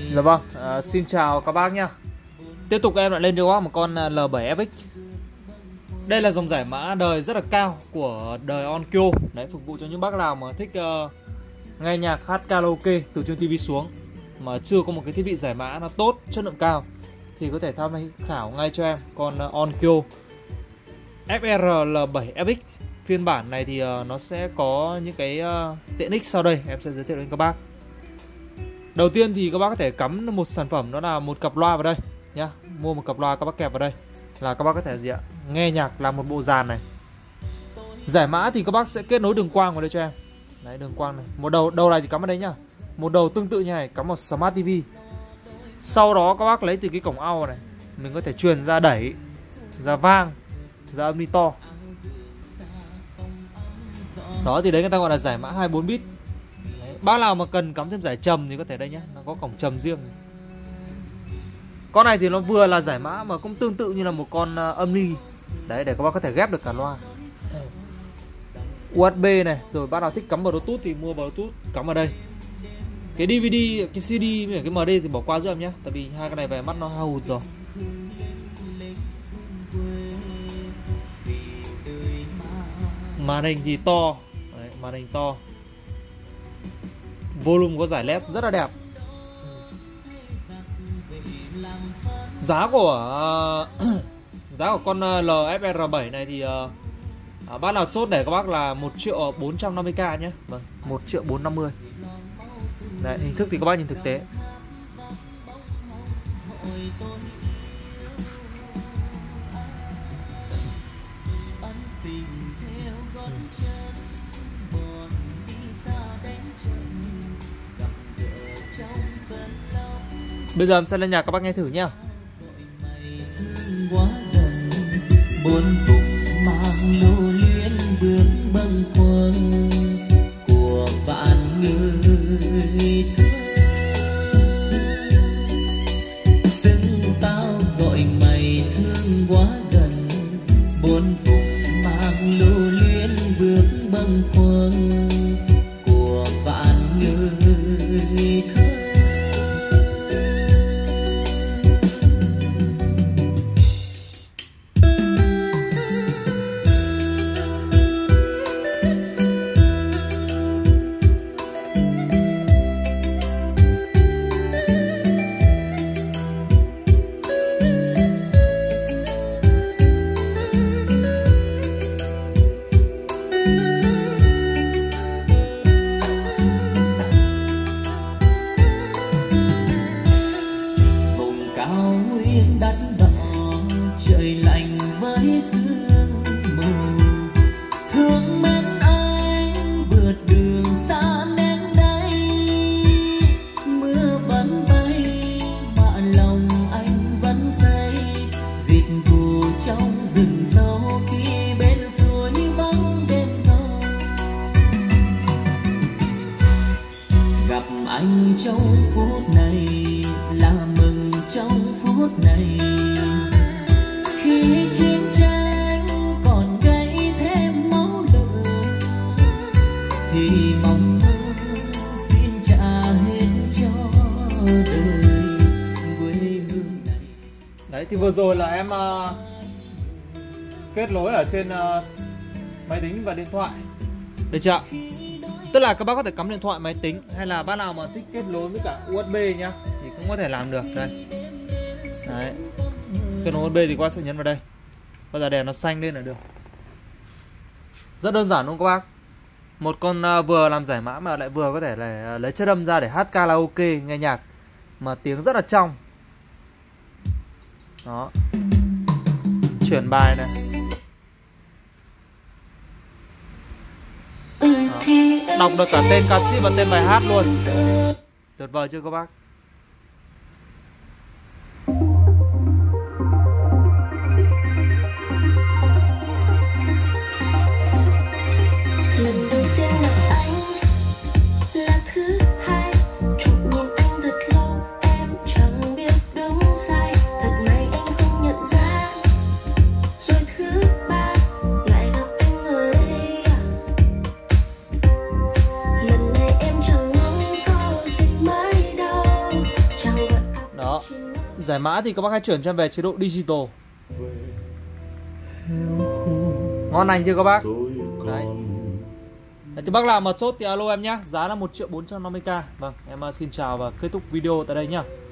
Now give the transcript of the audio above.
Dạ vâng, xin chào các bác nhá. Tiếp tục em lại lên cho các bác một con L7FX. Đây là dòng giải mã đời rất là cao của đời Onkyo. Đấy, phục vụ cho những bác nào mà thích nghe nhạc, hát karaoke từ trên TV xuống mà chưa có một cái thiết bị giải mã nó tốt, chất lượng cao thì có thể tham khảo ngay cho em con Onkyo FR L7FX. Phiên bản này thì nó sẽ có những cái tiện ích sau đây em sẽ giới thiệu đến các bác. Đầu tiên thì các bác có thể cắm một sản phẩm, đó là một cặp loa vào đây nhá. Mua một cặp loa các bác kẹp vào đây là các bác có thể gì ạ? Nghe nhạc làm một bộ dàn này. Giải mã thì các bác sẽ kết nối đường quang vào đây cho em. Đấy, đường quang này. Một đầu này thì cắm vào đây nhá. Một đầu tương tự như này cắm vào Smart TV. Sau đó các bác lấy từ cái cổng out này, mình có thể truyền ra đẩy, ra vang, ra âm đi to. Đó thì đấy người ta gọi là giải mã 24 bit. Đấy, bác nào mà cần cắm thêm giải trầm thì có thể đây nhá, nó có cổng trầm riêng này. Con này thì nó vừa là giải mã mà cũng tương tự như là một con âm ly. Đấy, để các bác có thể ghép được cả loa. USB này, rồi bác nào thích cắm Bluetooth thì mua Bluetooth cắm vào đây. Cái DVD, cái CD với cái MD thì bỏ qua giúp em nhé, tại vì hai cái này về mắt nó hao hụt rồi. Màn hình thì to. Đấy, màn hình to. Volume có giải LED rất là đẹp. Giá của con LFR7 này thì bác nào chốt để các bác là 1.450.000 nhé. Vâng, 1.450.000. Đấy, hình thức thì các bác nhìn thực tế. Bây giờ em sẽ lên nhạc các bác nghe thử nhá. Bốn vùng mang lưu luyến bước bâng khuâng của vạn người thương. Xưng tao gọi mày thương quá gần. Bốn vùng mang lưu luyến bước bâng khuâng của vạn người thương. Anh trong phút này là mừng trong phút này, khi chiến tranh còn gây thêm máu lửa thì mong xin trả hết cho đời quê hương này. Đấy thì vừa rồi là em kết nối ở trên máy tính và điện thoại, được chưa? Tức là các bác có thể cắm điện thoại, máy tính, hay là bác nào mà thích kết nối với cả USB nhá thì cũng có thể làm được. Đây. Đấy. Kết nối USB thì các bác sẽ nhấn vào đây. Bây giờ đèn nó xanh lên là được. Rất đơn giản đúng không các bác? Một con vừa làm giải mã mà lại vừa có thể là lấy chất âm ra để hát karaoke, nghe nhạc mà tiếng rất là trong. Đó. Chuyển bài này. Đó. Đọc được cả tên ca sĩ và tên bài hát luôn. Tuyệt vời chưa các bác? Lần đầu tiên gặp anh là thứ hai, chợt nhìn anh thật lâu em chẳng biết đúng sai, thật may anh không nhận ra. Rồi thứ ba lại gặp anh ở đây, lần này em chẳng mong có gì mới đâu. giải mã thì các bác hãy chuyển cho em về chế độ digital. Ngon lành chưa các bác? Đấy. Thì bác nào mà chốt thì alo em nhé. Giá là 1.450.000. Vâng, em xin chào và kết thúc video tại đây nhá.